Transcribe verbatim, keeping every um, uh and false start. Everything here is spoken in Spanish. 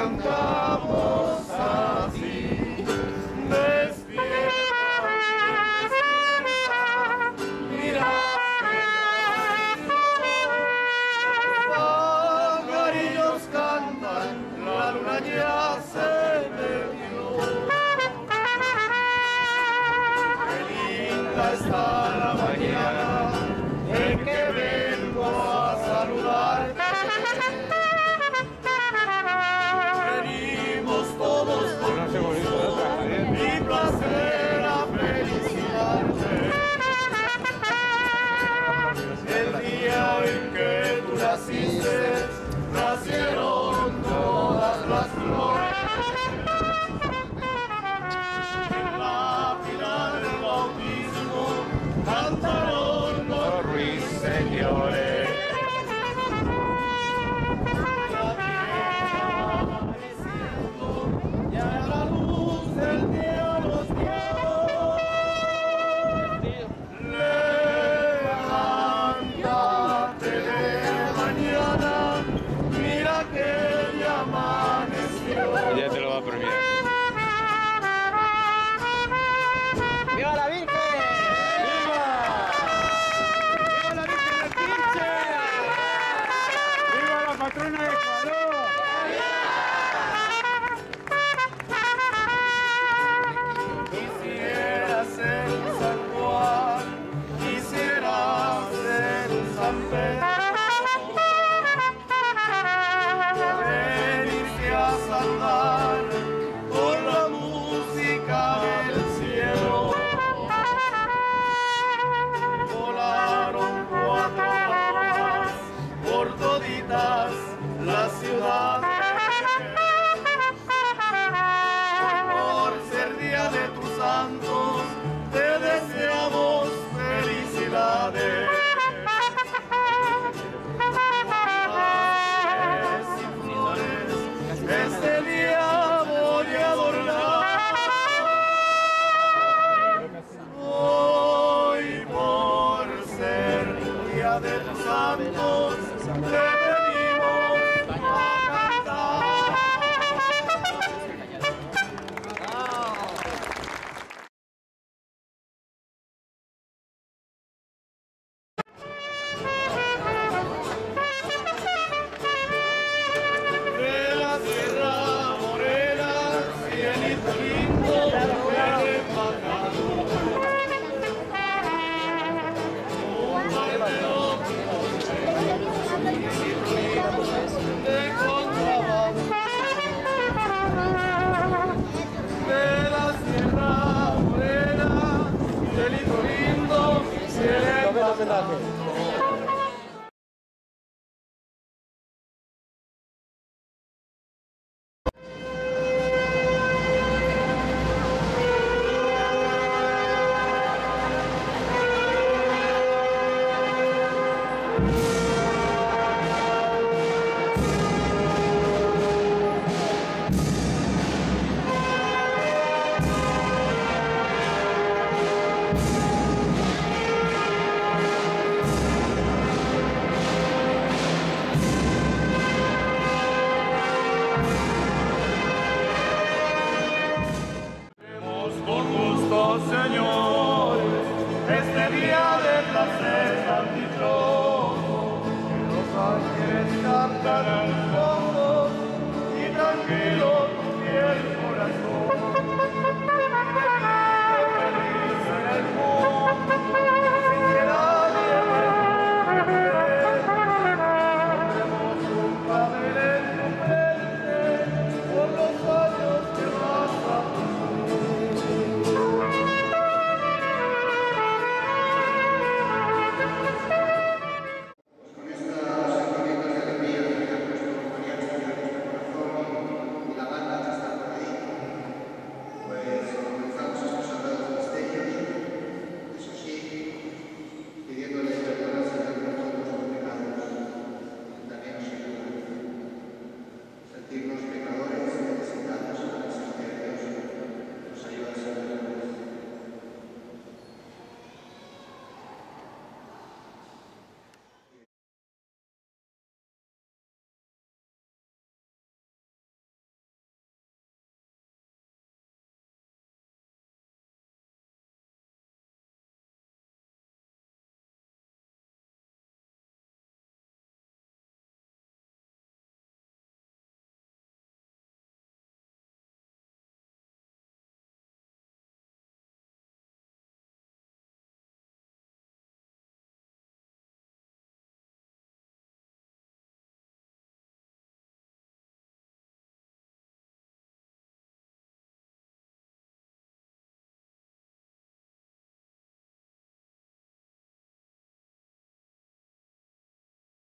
cantamos así. Despierta, mira que los pajarillos cantan, la luna ya se metió. Qué linda está la mañana en que vengo a saludarte. Venimos todos por mi placer a felicitarte. El día en que tú naciste, nacieron todas las flores. En la fila del bautismo cantaron los ruiseñores. Ya la luz del día nos dio. Levántate de mañana, mira que ya amaneció. Ya te lo va a premiar. ¡Viva la Virgen! ¡Viva! ¡Viva la Virgen del Quince! ¡Viva la patrona de Ecuador! Quisiera ser un San Juan, quisiera ser un San Pedro, venirse a salvar con la música del cielo. Volaron cuatro horas por toditas las ciudades. Por ser día de tus santos, te deseamos felicidades. Flores y flores, este día voy a adornar. Hoy por ser día de tus santos, te venimos a cantar. De la tierra morena, cielito lindo, verde bajado. Un barbero de contrabando. De la tierra morena, cielito lindo, verde bajado. Con gusto, señores, este día de placer tan dichoso, que los ángeles cantan al fondo y tranquilos